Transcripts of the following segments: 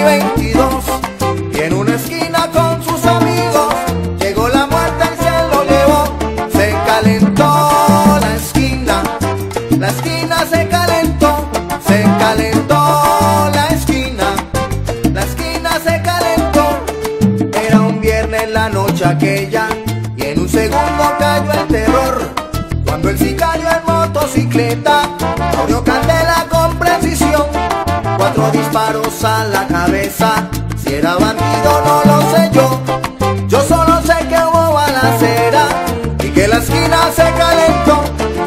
2022 y en una esquina con sus amigos llegó la muerte y se lo llevó. Se calentó la esquina se calentó, la esquina se calentó. Era un viernes la noche aquella y en un segundo cayó el terror cuando el sicario en motocicleta abrió candela con precisión. 4 disparos a la cabeza, si era bandido no lo sé yo solo sé que hubo balacera y que la esquina se calentó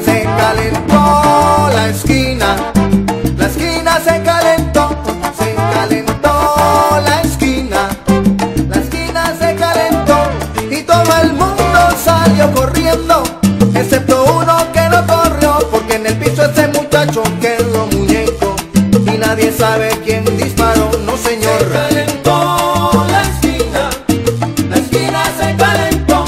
la esquina se calentó, la esquina se calentó y todo el mundo salió corriendo, excepto uno que no corrió, porque en el piso ese muchacho quedó muñeco y nadie sabe quién disparó, no señor. Se calentó la esquina se calentó,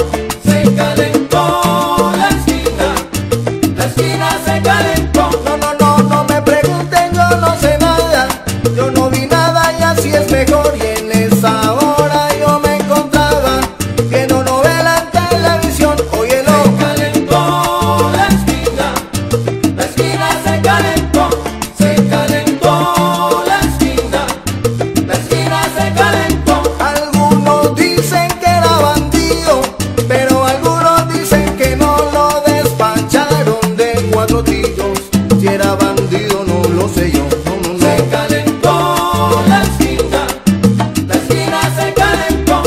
la esquina se calentó. No me pregunten, yo no sé nada, yo no vi nada y así es mejor. Y en esa hora yo me encontraba viendo novela en televisión, óyelo. Se calentó la esquina se calentó, la esquina se calentó. Algunos dicen que era bandido, pero algunos dicen que no lo despacharon de 4 tiros. Si era bandido no lo sé yo, no. Se calentó la esquina se calentó,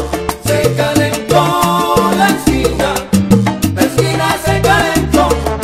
la esquina se calentó.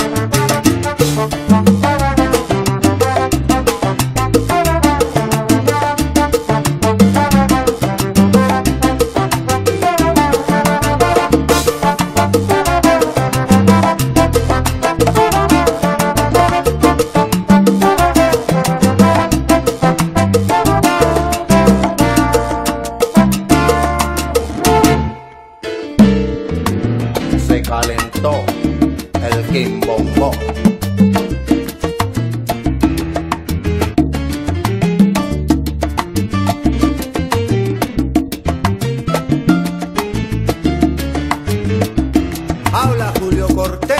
Se calentó el quimbombo. Habla Julio Cortés.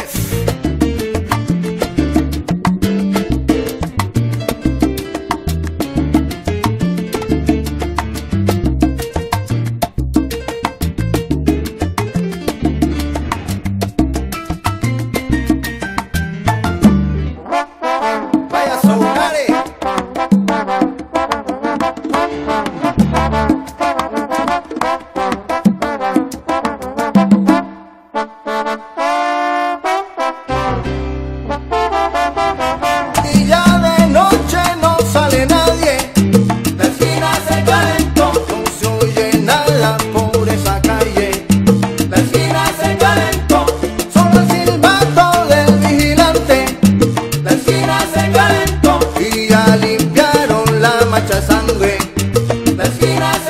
Vaya Soulare. Y ya de noche no sale nadie, La esquina se calentó, no se oye nada por esa calle. la esquina se calentó, Solo el silbato del vigilante la esquina se calentó, y ya limpiaron la mancha de sangre. la esquina